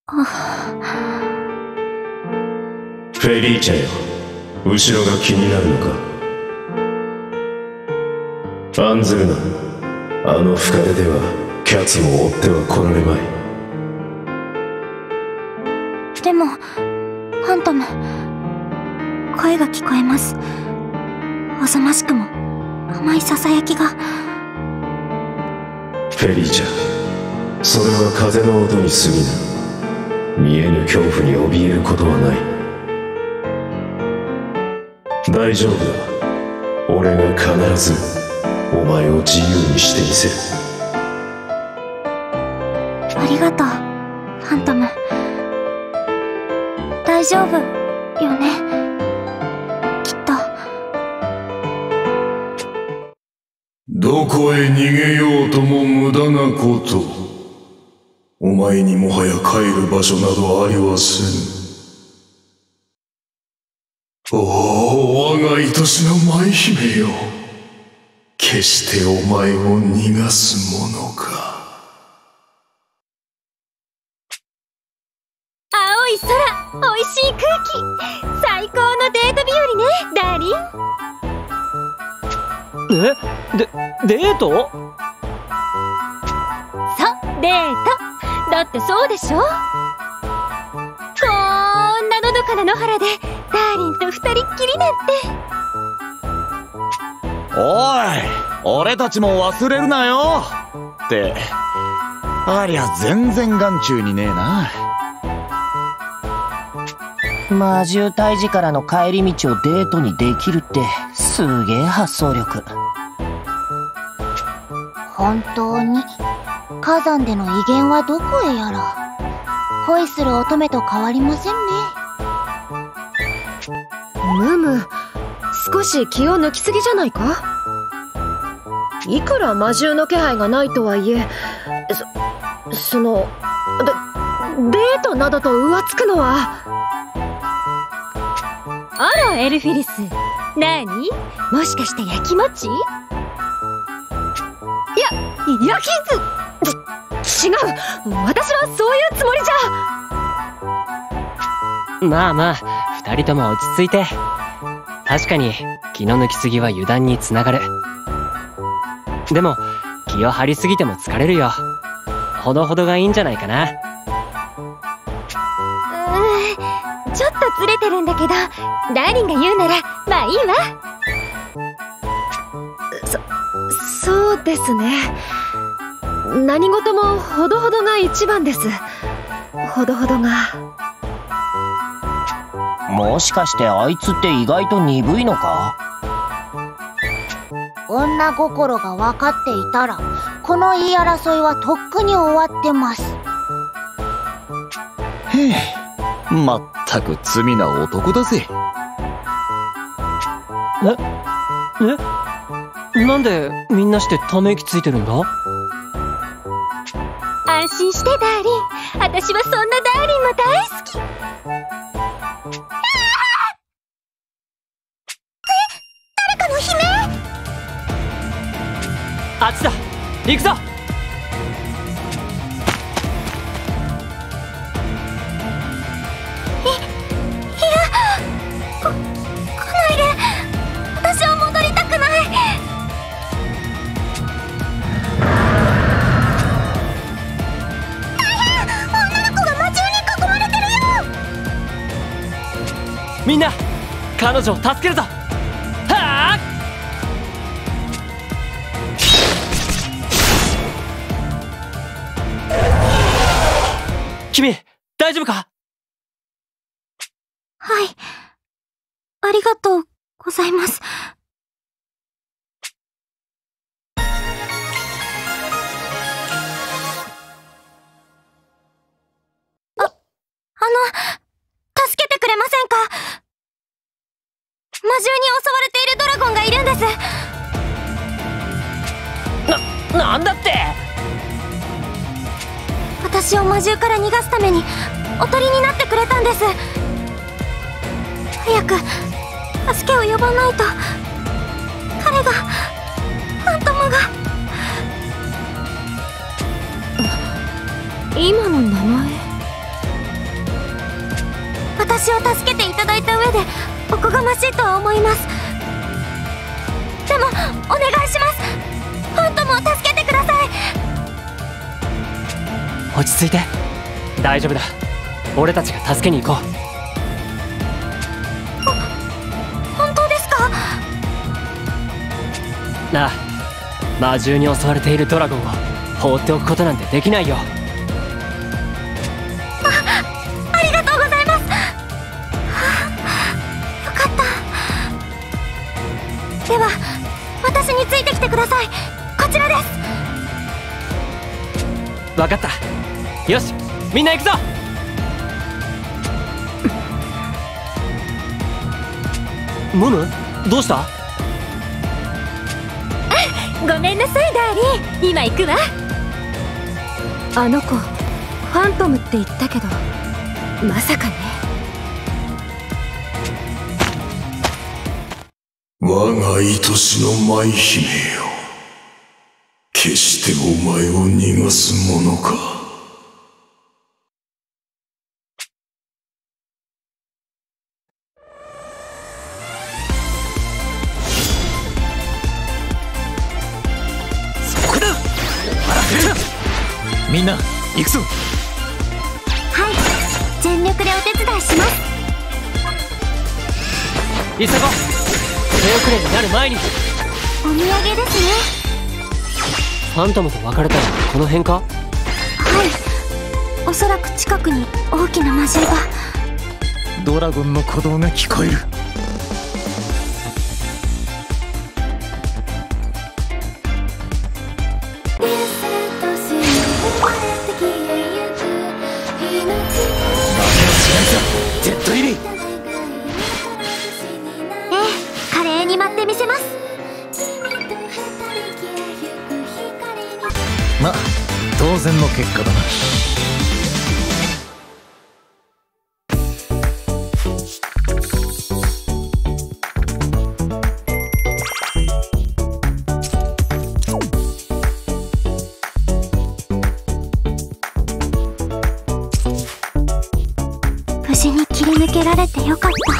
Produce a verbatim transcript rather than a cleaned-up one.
フェリーチャよ、後ろが気になるのか。案ずるな、あの深手ではキャツも追っては来られまい。 でもファントム、声が聞こえます。おぞましくも甘いささやきが。 フェリーチャ、それは風の音に過ぎぬ。見えぬ恐怖に怯えることはない。大丈夫だ、俺が必ずお前を自由にしてみせる。 ありがとうファントム。大丈夫よね、きっと。 どこへ逃げようとも無駄なこと。お前にもはや帰る場所などありはせぬ。おお、我が愛しの舞姫よ、決してお前を逃がすものか。 青い空、おいしい空気、最高のデート日和ね、ダーリン。 え、で、デート？ そう、デート。だってそうでしょ。こんなのどかな野原でダーリンと二人っきりなんて。 おい、俺たちも忘れるなよって、ありゃ全然眼中にねえな。 魔獣退治からの帰り道をデートにできるってすげえ発想力。 本当に火山での威厳はどこへやら。恋する乙女と変わりませんね。 ムム、少し気を抜きすぎじゃないか。いくら魔獣の気配がないとはいえ、そ、その、デ、デートなどと浮つくのは。あら、エルフィリス。なに？もしかして焼きもち？いや、焼きず、違う！私はそういうつもりじゃ。まあまあ、二人とも落ち着いて。確かに気の抜きすぎは油断につながる。でも気を張りすぎても疲れるよ。ほどほどがいいんじゃないかな。 うーん、ちょっとずれてるんだけど、ダーリンが言うならまあいいわ。そ、そうですね。何事もほどほどが一番です。ほどほどが。 もしかしてあいつって意外と鈍いのか？ 女心が分かっていたらこの言い争いはとっくに終わってます。 へえ、まったく罪な男だぜ。 ええ、なんでみんなしてため息ついてるんだ？ 安心してダーリン、私はそんなダーリンも大好き。誰かの悲鳴？ あっちだ、行くぞ。 い、いや、こ、来ないで。私は戻りたくない。大変！女の子が魔獣に囲まれてるよ。 みんな、彼女を助けるぞ。はあ！君、大丈夫か？ はい。ありがとうございます。あ、あの、助けてくれませんか？魔獣に襲われているドラゴンがいるんです。 な、なんだって？ 私を魔獣から逃がすためにおとりになってくれたんです。早く助けを呼ばないと。彼が、ファントムが。 今の名前。 私を助けていただいた上でおこがましいとは思います。でもお願いします。ファントムを助けてください。 落ち着いて、大丈夫だ。俺たちが助けに行こう。 本当ですか？ なあ、魔獣に襲われているドラゴンを放っておくことなんてできないよ。 あ、ありがとうございます。はあ、よかった。では私についてきてください。こちらです。 分かった。よし、みんな行くぞ。ムム、どうした？ ごめんなさいダーリン、今行くわ。あの子ファントムって言ったけど、まさかね。 我が愛しの舞姫よ、決してお前を逃がすものか。 みんな行くぞ。 はい、全力でお手伝いします。 急ごう、手遅れになる前に。 お土産ですね。 ファントムと別れたらこの辺か？ はい、おそらく近くに大きな魔獣が。 ドラゴンの鼓動が聞こえる。ジェット入り。 ええ、華麗に舞ってみせます。 ま、当然の結果だな。 無事に切り抜けられてよかった。